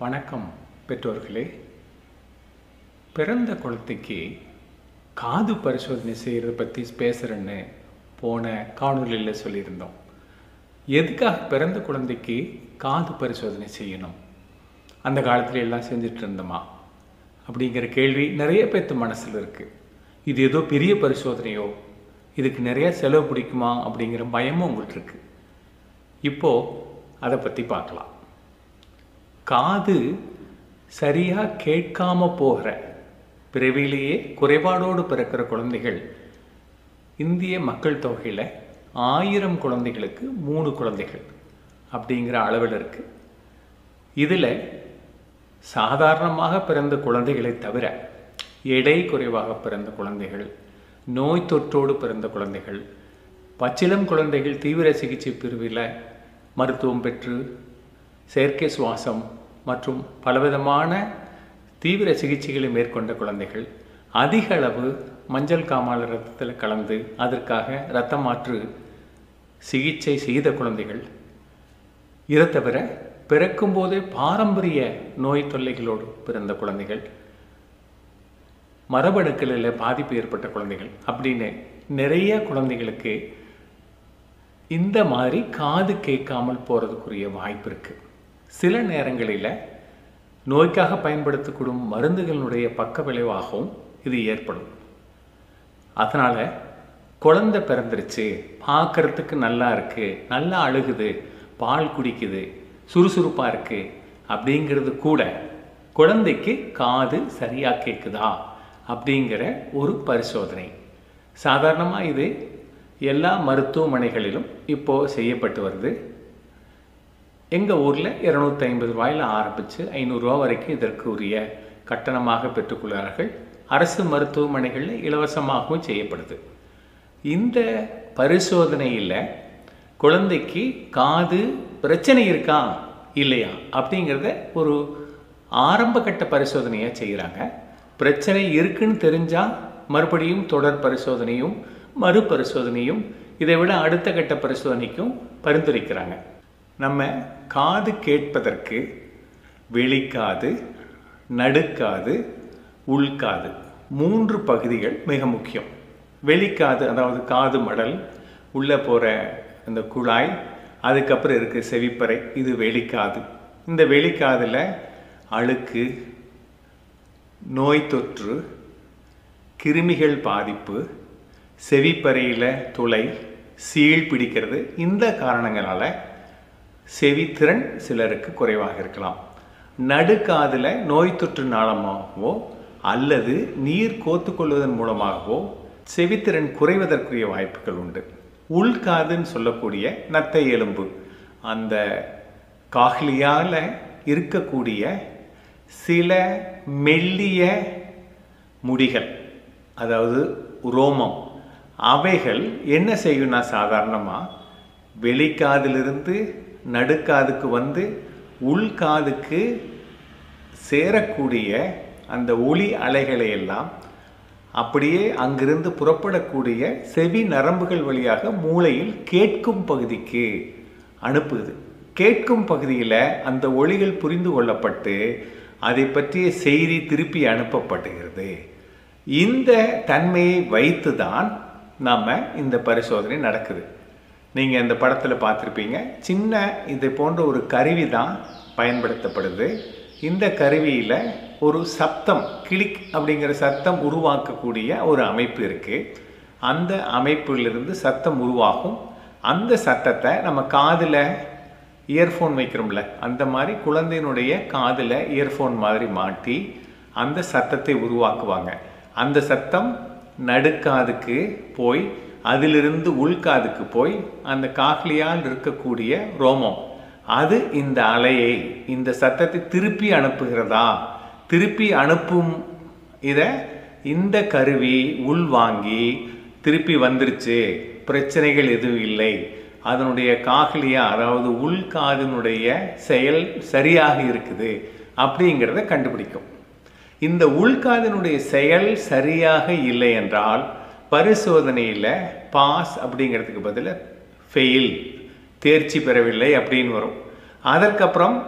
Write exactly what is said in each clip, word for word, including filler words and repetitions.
வணக்கம் பெற்றோர்களே. பிறந்த குழந்தைக்கு காது பரிசோதனை செய்கிறத பற்றி பேசுகிறேன்னு போன காணொலியில் சொல்லியிருந்தோம். எதுக்காக பிறந்த குழந்தைக்கு காது பரிசோதனை செய்யணும்? அந்த காலத்துல எல்லாம் செஞ்சுட்டு இருந்தோமா அப்படிங்கிற கேள்வி நிறைய பேர்த்து மனசில் இருக்குது. இது ஏதோ பெரிய பரிசோதனையோ, இதுக்கு நிறைய செலவு பிடிக்குமா அப்படிங்கிற பயமும் உங்கள்கிட்ட இருக்குது. இப்போது அதை பற்றி பார்க்கலாம். காது சரியாக கேட்காம போகிற பிறவிலேயே குறைபாடோடு பிறக்கிற குழந்தைகள் இந்திய மக்கள் தொகையில் ஆயிரம் குழந்தைகளுக்கு மூணு குழந்தைகள் அப்படிங்கிற அளவில் இருக்குது. இதில் சாதாரணமாக பிறந்த குழந்தைகளை தவிர எடை குறைவாக பிறந்த குழந்தைகள், நோய் தொற்றோடு பிறந்த குழந்தைகள், பச்சிளம் குழந்தைகள் தீவிர சிகிச்சை பிரிவில் மருத்துவம் பெற்று செயற்கை சுவாசம் மற்றும் பலவிதமான தீவிர சிகிச்சைகளை மேற்கொண்ட குழந்தைகள், அதிக அளவு மஞ்சள் காமாலை இரத்தத்தில் கலந்து அதற்காக இரத்த மாற்று சிகிச்சை செய்த குழந்தைகள், இதை தவிர பிறக்கும்போதே பாரம்பரிய நோய் தொல்லைகளோடு பிறந்த குழந்தைகள், மரபணுக்களில் பாதிப்பு ஏற்பட்ட குழந்தைகள் அப்படின்னு நிறைய குழந்தைகளுக்கு இந்த மாதிரி காது கேட்காமல் போகிறதுக்குரிய வாய்ப்பு இருக்குது. சில நேரங்களில் நோய்க்காக பயன்படுத்தக்கூடும் மருந்துகளினுடைய பக்க விளைவாகவும் இது ஏற்படும். அதனால் குழந்தை பிறந்துருச்சு, பார்க்குறதுக்கு நல்லா இருக்குது, நல்லா அழுகுது, பால் குடிக்குது, சுறுசுறுப்பாக இருக்குது அப்படிங்கிறது கூட குழந்தைக்கு காது சரியாக கேட்குதா அப்படிங்கிற ஒரு பரிசோதனை. சாதாரணமாக இது எல்லா மருத்துவமனைகளிலும் இப்போது செய்யப்பட்டு வருது. எங்கள் ஊரில் இரநூத்தி ஐம்பது ரூபாயில் ஆரம்பித்து ஐநூறுரூவா வரைக்கும் இதற்கு உரிய கட்டணமாக பெற்றுக்கொள்கிறார்கள். அரசு மருத்துவமனைகளில் இலவசமாகவும் செய்யப்படுது. இந்த பரிசோதனையில் குழந்தைக்கு காது பிரச்சனை இருக்கா இல்லையா அப்படிங்கிறத ஒரு ஆரம்ப கட்ட பரிசோதனையாக செய்கிறாங்க. பிரச்சனை இருக்குன்னு தெரிஞ்சால் மறுபடியும் தொடர் பரிசோதனையும் மறுபரிசோதனையும் இதை விட அடுத்த கட்ட பரிசோதனைக்கும் பரிந்துரைக்கிறாங்க. நம்ம காது கேட்பதற்கு வெளிக்காது, நடுக்காது, உள்காது மூன்று பகுதிகள் மிக முக்கியம். வெளிக்காது அதாவது காது மடல், உள்ளே போகிற அந்த குழாய், அதுக்கப்புறம் இருக்குது செவிப்பறை, இது வெளிக்காது. இந்த வெளிக்காதில் அழுக்கு, நோய் தொற்று, கிருமிகள் பாதிப்பு, செவிப்பறையில் துளை, சீழ் பிடிக்கிறது, இந்த காரணங்களால் செவித்திறன் சிலருக்கு குறைவாக இருக்கலாம். நடுக்காதில் நோய் தொற்று நாளமாகவோ அல்லது நீர் கோத்துக்கொள்வதன் மூலமாகவோ செவித்திறன் குறைவதற்குரிய வாய்ப்புகள் உண்டு. உள்காதுன்னு சொல்லக்கூடிய நத்தை எலும்பு, அந்த காஹ்லியால் இருக்கக்கூடிய சில மெல்லிய முடிகள், அதாவது ரோமம், அவைகள் என்ன செய்யும்னா சாதாரணமாக வெளிக்காதிலிருந்து நடுக்காதுக்கு வந்து உள்காதுக்கு சேரக்கூடிய அந்த ஒளி அலைகளை எல்லாம் அப்படியே அங்கிருந்து புறப்படக்கூடிய செவி நரம்புகள் வழியாக மூளையில் கேட்கும் பகுதிக்கு அனுப்புது. கேட்கும் பகுதியில் அந்த ஒளிகள் புரிந்து கொள்ளப்பட்டு அதை பற்றிய செய்தி திருப்பி அனுப்பப்படுகிறது. இந்த தன்மையை வைத்து தான் நாம் இந்த பரிசோதனை நடக்குது. நீங்கள் இந்த படத்தில் பார்த்துருப்பீங்க, சின்ன இது போன்ற ஒரு கருவி தான் பயன்படுத்தப்படுது. இந்த கருவியில் ஒரு சத்தம், கிளிக் அப்படிங்கிற சத்தம் உருவாக்கக்கூடிய ஒரு அமைப்பு இருக்குது. அந்த அமைப்பிலிருந்து சத்தம் உருவாகும். அந்த சத்தத்தை நம்ம காதில் இயர்ஃபோன் வைக்கிறோம்ல, அந்த மாதிரி குழந்தையினுடைய காதில் இயர்ஃபோன் மாதிரி மாட்டி அந்த சத்தத்தை உருவாக்குவாங்க. அந்த சத்தம் நடுக்காதுக்கு போய் அதிலிருந்து உள்காதுக்கு போய் அந்த காஹ்லியால் இருக்கக்கூடிய ரோமம் அது இந்த அலையை, இந்த சத்தத்தை திருப்பி அனுப்புகிறதா, திருப்பி அனுப்பும் இதை இந்த கருவி உள்வாங்கி திருப்பி வந்துருச்சு, பிரச்சனைகள் எதுவும் இல்லை, அதனுடைய காஹ்லியா அதாவது உள்காதினுடைய செயல் சரியாக இருக்குது அப்படிங்கிறத கண்டுபிடிக்கும். இந்த உள்காதினுடைய செயல் சரியாக இல்லை என்றால் பரிசோதனையில் பாஸ் அப்படிங்கிறதுக்கு பதில் ஃபெயில், தேர்ச்சி பெறவில்லை அப்படின்னு வரும். அதற்கப்புறம்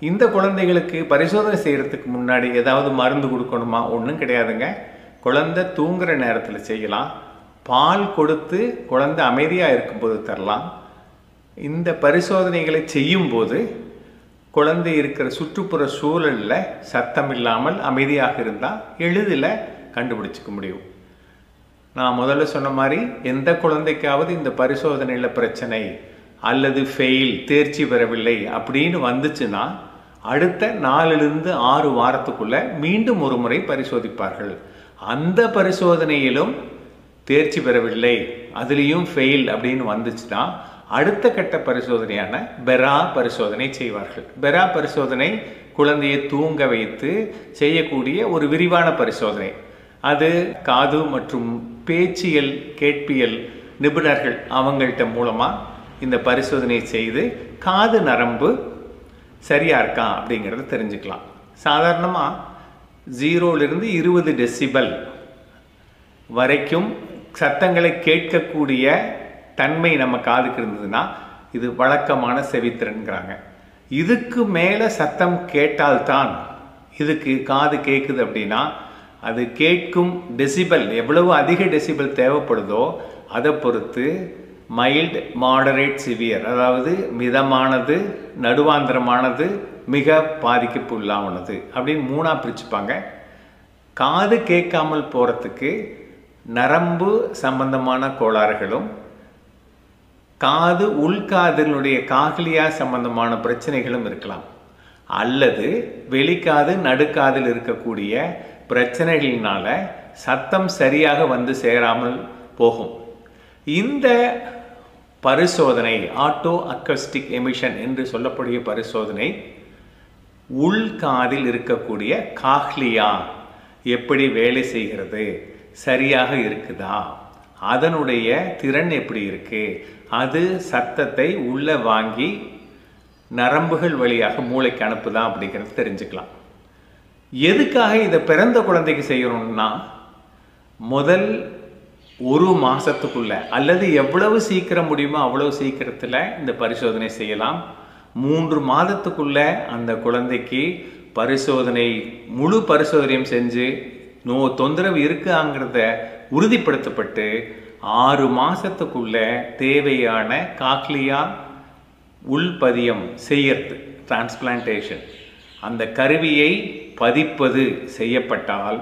இந்த குழந்தைகளுக்கு பரிசோதனை செய்கிறதுக்கு முன்னாடி ஏதாவது மருந்து கொடுக்கணுமா? ஒன்றும் கிடையாதுங்க. குழந்தை தூங்குகிற நேரத்தில் செய்யலாம். பால் கொடுத்து குழந்தை அமைதியாக இருக்கும்போது தரலாம். இந்த பரிசோதனைகளை செய்யும்போது குழந்தை இருக்கிற சுற்றுப்புற சூழலில் சத்தம் இல்லாமல் அமைதியாக இருந்தால் எளிதில் கண்டுபிடிச்சிக்க முடியும். நான் முதல்ல சொன்ன மாதிரி எந்த குழந்தைக்காவது இந்த பரிசோதனையில் பிரச்சனை அல்லது ஃபெயில், தேர்ச்சி பெறவில்லை அப்படின்னு வந்துச்சுன்னா அடுத்த நாலுலேருந்து ஆறு வாரத்துக்குள்ள மீண்டும் ஒரு முறை பரிசோதிப்பார்கள். அந்த பரிசோதனையிலும் தேர்ச்சி பெறவில்லை, அதுலேயும் ஃபெயில் அப்படின்னு வந்துச்சுன்னா அடுத்த கட்ட பரிசோதனையான பெரா பரிசோதனை செய்வார்கள். பெரா பரிசோதனை குழந்தையை தூங்க வைத்து செய்யக்கூடிய ஒரு விரிவான பரிசோதனை. அது காது மற்றும் பேச்சியல் கேட்பியல் நிபுணர்கள் அவங்கள்ட்ட மூலமாக இந்த பரிசோதனை செய்து காது நரம்பு சரியா இருக்கா அப்படிங்கிறத தெரிஞ்சுக்கலாம். சாதாரணமாக ஜீரோலிருந்து இருபது டெசிபல் வரைக்கும் சத்தங்களை கேட்கக்கூடிய தன்மை நம்ம காதுக்கு இருந்ததுன்னா இது வழக்கமான செவித்திறன்கிறாங்க. இதுக்கு மேலே சத்தம் கேட்டால்தான் இதுக்கு காது கேட்குது அப்படின்னா அது கேட்கும் டெசிபல் எவ்வளவு அதிக டெசிபல் தேவைப்படுதோ அதை பொறுத்து மைல்டு, மாடரேட், சிவியர், அதாவது மிதமானது, நடுவாந்திரமானது, மிக பாதிப்புக்கு உள்ளானது அப்படின்னு மூணாக பிரிச்சுப்பாங்க. காது கேட்காமல் போகிறதுக்கு நரம்பு சம்பந்தமான கோளாறுகளும் காது உள்காதலினுடைய காக்லியா சம்பந்தமான பிரச்சனைகளும் இருக்கலாம். அல்லது வெளிக்காது நடுக்காதில் இருக்கக்கூடிய பிரச்சனைகளினால சத்தம் சரியாக வந்து சேராமல் போகும். இந்த பரிசோதனை ஆட்டோ அக்கஸ்டிக் எமிஷன் என்று சொல்லக்கூடிய பரிசோதனை உள்காதில் இருக்கக்கூடிய காக்லியா எப்படி வேலை செய்கிறது, சரியாக இருக்குதா, அதனுடைய திறன் எப்படி இருக்கு, அது சத்தத்தை உள்ள வாங்கி நரம்புகள் வழியாக மூளைக்கு அனுப்புதா அப்படிங்கிறது தெரிஞ்சுக்கலாம். எதுக்காக இதை பிறந்த குழந்தைக்கு செய்யணும்னா முதல் ஒரு மாசத்துக்குள்ள அல்லது எவ்வளவு சீக்கிரம் முடியுமோ அவ்வளவு சீக்கிரத்தில் இந்த பரிசோதனை செய்யலாம். மூன்று மாதத்துக்குள்ள அந்த குழந்தைக்கு பரிசோதனை முழு பரிசோதனையும் செஞ்சு நோ தொந்தரவு இருக்காங்கிறத உறுதிப்படுத்தப்பட்டு ஆறு மாசத்துக்குள்ள தேவையான காக்லியா உள்பதியம் செய்யறது, டிரான்ஸ்பிளான்டேஷன், அந்த கருவியை பதிப்பது செய்யப்பட்டால்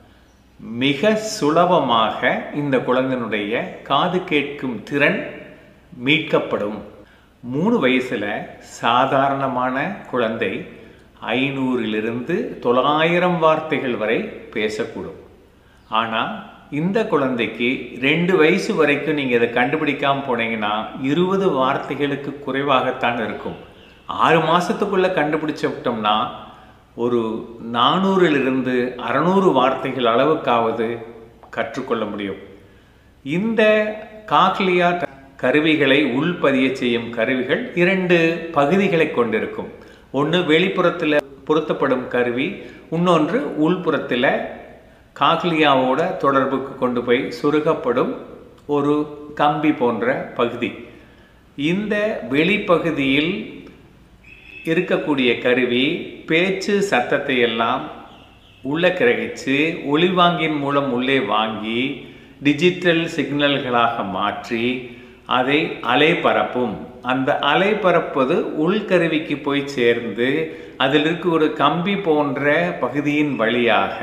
மிக சுலபமாக இந்த குழந்தையினுடைய காது கேட்கும் திறன் மீட்கப்படும். மூணு வயசுல சாதாரணமான குழந்தை ஐநூறிலிருந்து தொள்ளாயிரம் வார்த்தைகள் வரை பேசக்கூடும். ஆனால் இந்த குழந்தைக்கு ரெண்டு வயசு வரைக்கும் நீங்கள் இதை கண்டுபிடிக்காமல் போனீங்கன்னா இருபது வார்த்தைகளுக்கு குறைவாகத்தான் இருக்கும். ஆறு மாதத்துக்குள்ளே கண்டுபிடிச்ச விட்டோம்னா ஒரு நானூறிலிருந்து அறநூறு வார்த்தைகள் அளவுக்காவது கற்றுக்கொள்ள முடியும். இந்த காக்லியா கருவிகளை உள்பதிய செய்யும் கருவிகள் இரண்டு பகுதிகளை கொண்டிருக்கும். ஒன்று வெளிப்புறத்தில் பொருத்தப்படும் கருவி, இன்னொன்று உள்புறத்தில் காக்லியாவோட தொடர்புக்கு கொண்டு போய் சுருகப்படும் ஒரு கம்பி போன்ற பகுதி. இந்த வெளிப்பகுதியில் இருக்கக்கூடிய கருவி பேச்சு சத்தத்தை எல்லாம் உள்ள கிரகிச்சு ஒளிவாங்கியின் மூலம் உள்ளே வாங்கி டிஜிட்டல் சிக்னல்களாக மாற்றி அதை அலை பரப்பும். அந்த அலை பரப்பது உள்கருவிக்கு போய் சேர்ந்து அதில் இருக்க ஒரு கம்பி போன்ற பகுதியின் வழியாக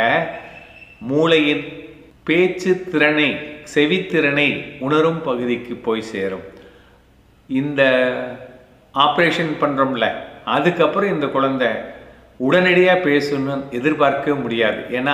மூளையின் பேச்சு திறனை, செவித்திறனை உணரும் பகுதிக்கு போய் சேரும். இந்த ஆப்ரேஷன் பண்ணுறோம்ல, அதுக்கப்புறம் இந்த குழந்தை உடனடியாக பேசணும்னு எதிர்பார்க்க முடியாது. ஏன்னா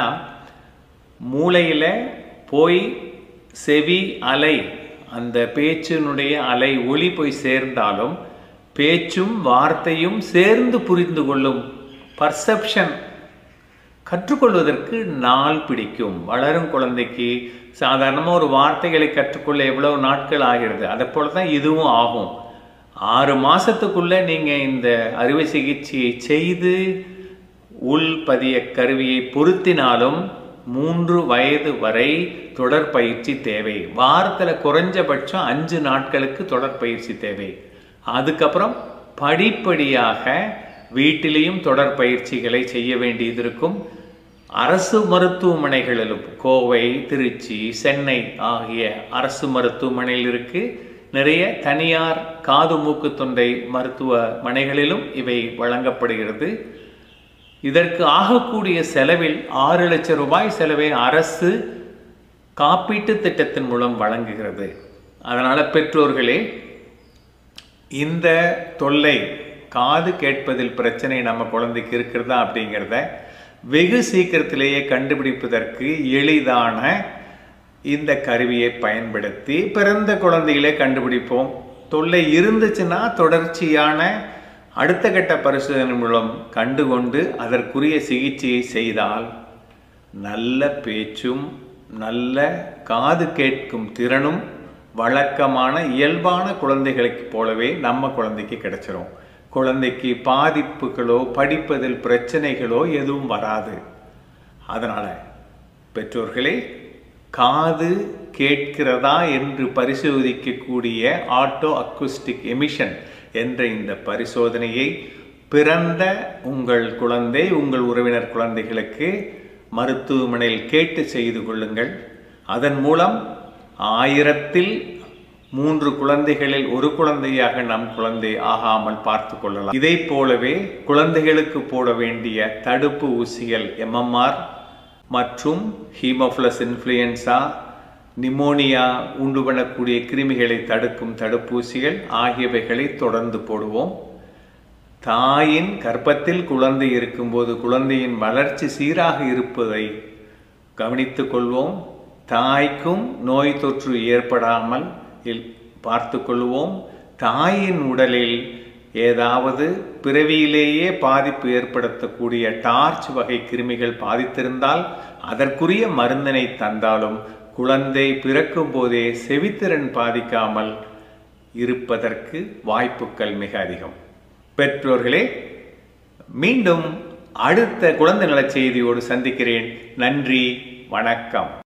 மூளையில் போய் செவி அலை, அந்த பேச்சினுடைய அலை ஒளி போய் சேர்ந்தாலும் பேச்சும் வார்த்தையும் சேர்ந்து புரிந்து கொள்ளும் பர்செப்ஷன் கற்றுக்கொள்வதற்கு நாள் பிடிக்கும். வளரும் குழந்தைக்கு சாதாரணமாக ஒரு வார்த்தைகளை கற்றுக்கொள்ள எவ்வளவு நாட்கள் ஆகிறது, அதை போல தான் இதுவும் ஆகும். ஆறு மாதத்துக்குள்ளே நீங்கள் இந்த அறுவை சிகிச்சையை செய்து உள்பதிய கருவியை பொருத்தினாலும் மூன்று வயது வரை தொடர் பயிற்சி தேவை. வாரத்தில் குறைஞ்சபட்சம் அஞ்சு நாட்களுக்கு தொடர் பயிற்சி தேவை. அதுக்கப்புறம் படிப்படியாக வீட்டிலேயும் தொடர் பயிற்சிகளை செய்ய வேண்டியது இருக்கும். அரசு மருத்துவமனைகளிலும் கோவை, திருச்சி, சென்னை ஆகிய அரசு மருத்துவமனையில் இருக்கு. நிறைய தனியார் காது மூக்கு தொண்டை மருத்துவமனைகளிலும் இவை வழங்கப்படுகிறது. இதற்கு ஆகக்கூடிய செலவில் ஆறு லட்சம் ரூபாய் செலவை அரசு காப்பீட்டு திட்டத்தின் மூலம் வழங்குகிறது. அதனால பெற்றோர்களே, இந்த தொல்லை காது கேட்பதில் பிரச்சனை நம்ம குழந்தைக்கு இருக்கிறதா அப்படிங்கிறத வெகு சீக்கிரத்திலேயே கண்டுபிடிப்பதற்கு எளிதான இந்த கருவியை பயன்படுத்தி பிறந்த குழந்தைகளே கண்டுபிடிப்போம். தொல்லை இருந்துச்சுன்னா தொடர்ச்சியான அடுத்த கட்ட பரிசோதனை மூலம் கண்டுகொண்டு அதற்குரிய சிகிச்சையை செய்தால் நல்ல பேச்சும் நல்ல காது கேட்கும் திறனும் வழக்கமான இயல்பான குழந்தைகளுக்கு போலவே நம்ம குழந்தைக்கு கிடைச்சிரும். குழந்தைக்கு பாதிப்புகளோ படிப்பதில் பிரச்சனைகளோ எதுவும் வராது. அதனால பெற்றோர்களே, காது கேட்கிறதா என்று பரிசோதிக்கக்கூடிய ஆட்டோ அக்குஸ்டிக் எமிஷன் என்ற இந்த பரிசோதனையை பிறந்த உங்கள் குழந்தை, உங்கள் உறவினர் குழந்தைகளுக்கு மருத்துவமனையில் கேட்டு செய்து கொள்ளுங்கள். அதன் மூலம் ஆயிரத்தில் மூன்று குழந்தைகளில் ஒரு குழந்தையாக நம் குழந்தை ஆகாமல் பார்த்து கொள்ளலாம். இதை போலவே குழந்தைகளுக்கு போட வேண்டிய தடுப்பு ஊசிகள் எம்எம்ஆர் மற்றும் ஹீமோஃபிலஸ் இன்ஃப்ளூயன்சா, நிமோனியா உண்டு பண்ணக்கூடிய கிருமிகளை தடுக்கும் தடுப்பூசிகள் ஆகியவைகளை தொடர்ந்து போடுவோம். தாயின் கர்ப்பத்தில் குழந்தை இருக்கும்போது குழந்தையின் வளர்ச்சி சீராக இருப்பதை கவனித்துக் கொள்வோம். தாய்க்கும் நோய் தொற்று ஏற்படாமல் பார்த்து கொள்வோம். தாயின் உடலில் ஏதாவது பிறவியிலேயே பாதிப்பு ஏற்படுத்தக்கூடிய டார்ச் வகை கிருமிகள் பாதித்திருந்தால் அதற்குரிய மருந்தினை தந்தாலும் குழந்தை பிறக்கும் போதே செவித்திறன் பாதிக்காமல் இருப்பதற்கு வாய்ப்புகள் மிக அதிகம். பெற்றோர்களே, மீண்டும் அடுத்த குழந்தை நல செய்தியோடு சந்திக்கிறேன். நன்றி, வணக்கம்.